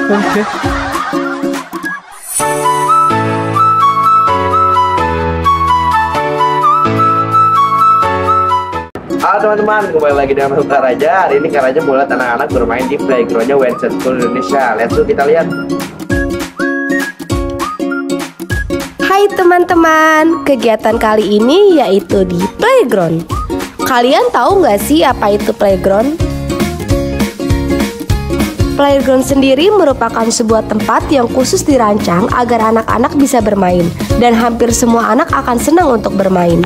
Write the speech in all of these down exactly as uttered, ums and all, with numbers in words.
Oke. Halo teman-teman, kembali lagi dengan aku Kak Raja. Hari ini Kak Raja buat anak-anak bermain di playgroundnya Wenset School Indonesia. Let's go kita lihat. Hai teman-teman, kegiatan kali ini yaitu di playground. Kalian tahu nggak sih apa itu playground? Playground sendiri merupakan sebuah tempat yang khusus dirancang agar anak-anak bisa bermain, dan hampir semua anak akan senang untuk bermain.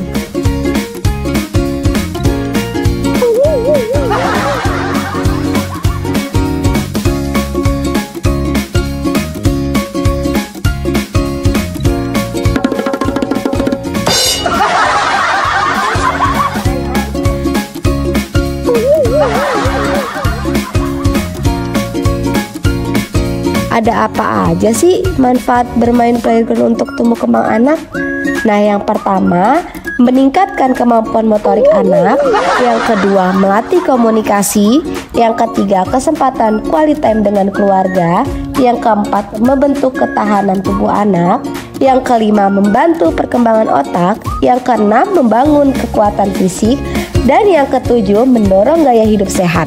Ada apa aja sih manfaat bermain playground untuk tumbuh kembang anak? Nah, yang pertama, meningkatkan kemampuan motorik anak. Yang kedua, melatih komunikasi. Yang ketiga, kesempatan quality time dengan keluarga. Yang keempat, membentuk ketahanan tubuh anak. Yang kelima, membantu perkembangan otak. Yang keenam, membangun kekuatan fisik. Dan yang ketujuh, mendorong gaya hidup sehat.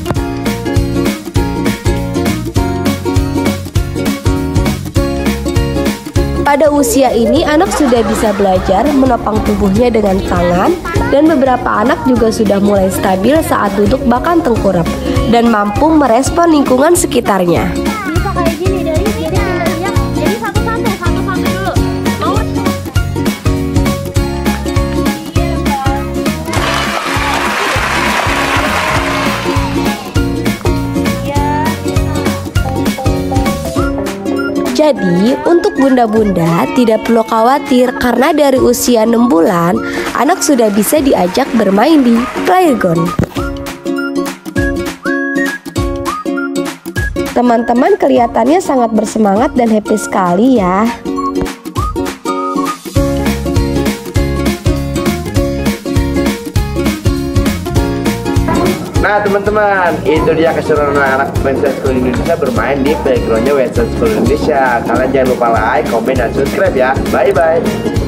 Pada usia ini, anak sudah bisa belajar menopang tubuhnya dengan tangan, dan beberapa anak juga sudah mulai stabil saat duduk bahkan tengkurap, dan mampu merespon lingkungan sekitarnya. Bisa kayak gini, dari jadi teriak, jadi satu sampai satu sampai dulu. Mau? Jadi, untuk bunda-bunda tidak perlu khawatir karena dari usia enam bulan, anak sudah bisa diajak bermain di playground. Teman-teman kelihatannya sangat bersemangat dan happy sekali ya. Nah teman-teman, itu dia keseruan anak-anak Wenset School Indonesia bermain di playgroundnya Wenset School Indonesia. Kalian jangan lupa like, komen, dan subscribe ya. Bye-bye.